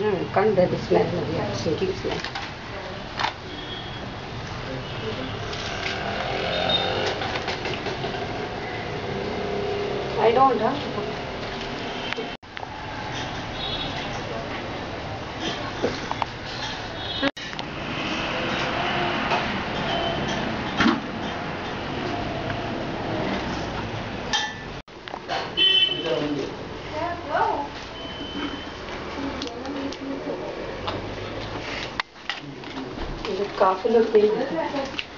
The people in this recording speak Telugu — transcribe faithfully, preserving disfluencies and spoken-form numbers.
Mm, can't bear the smell, yeah, stinky smell. I don't, huh? కాఫీలో